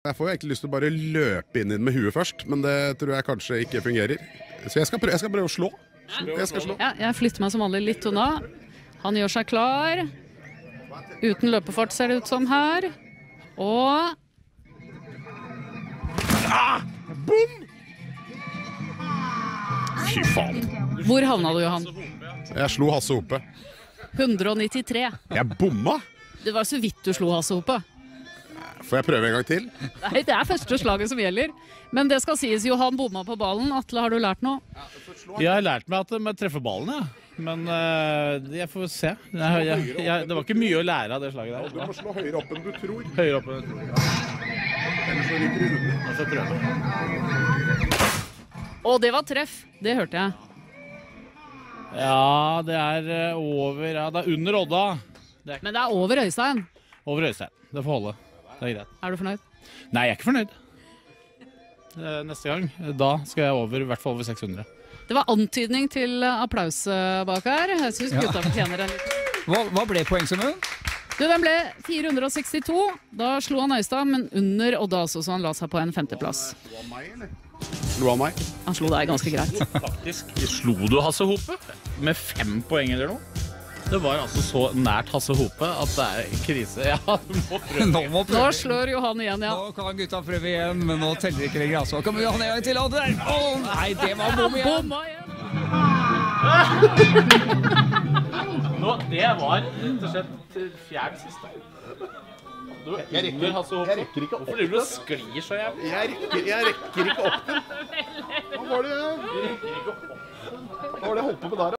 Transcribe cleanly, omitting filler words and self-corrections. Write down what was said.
Jeg får jo egentlig lyst til å bare løpe inn i den med huet først, men det tror jeg kanskje ikke fungerer. Så jeg skal prøve å slå. Jeg skal slå. Ja, jeg flytter meg som vanlig litt unna. Han gjør seg klar. Uten løpefart ser det ut som her. Og... Bom! Fy faen. Hvor havna du, Johan? Jeg slo Hasse Hope. 193. Jeg bomma! Det var så vidt du slo Hasse Hope. Får jeg prøve en gang til? Nei, det er første slaget som gjelder. Men det skal sies, Johan bomma på ballen. Atle, har du lært noe? Jeg har lært meg at jeg treffer ballen, ja. Men jeg får se. Det var ikke mye å lære av det slaget der. Du må slå høyere opp enn du tror. Høyere opp enn du tror. Ellers så ryker du rundt. Jeg får prøve. Og det var treff. Det hørte jeg. Ja, det er over. Ja, det er under Odda. Men det er over Øystein. Over Øystein. Det får holde. Det er greit. Er du fornøyd? Nei, jeg er ikke fornøyd. Neste gang, da skal jeg over, i hvert fall over 600. Det var antydning til applaus bak her. Jeg synes gutta fortjener en liten. Hva ble poengsummen? Du, den ble 462. Da slo han Øystein, men under Odda også, så han la seg på en 5. plass. Slo han meg? Han slo deg ganske greit. Faktisk. Slo du Hasse Hope? Med 5 poeng eller noe? Det var altså så nært Hasse Hope at det er krise. Ja, du må prøve. Nå slår Johan igjen, ja. Nå kan gutta prøve igjen, men nå teller ikke lenger. Altså. Kom Johan en gang til, og det der. Å nei, det var bom igjen. Bomma igjen. Nå, det var rett og slett fjerde siste. Jeg rekker ikke opp. Hvorfor driver du og sklir så jævlig? Jeg rekker ikke opp den. Hva var det jeg holdt på med der?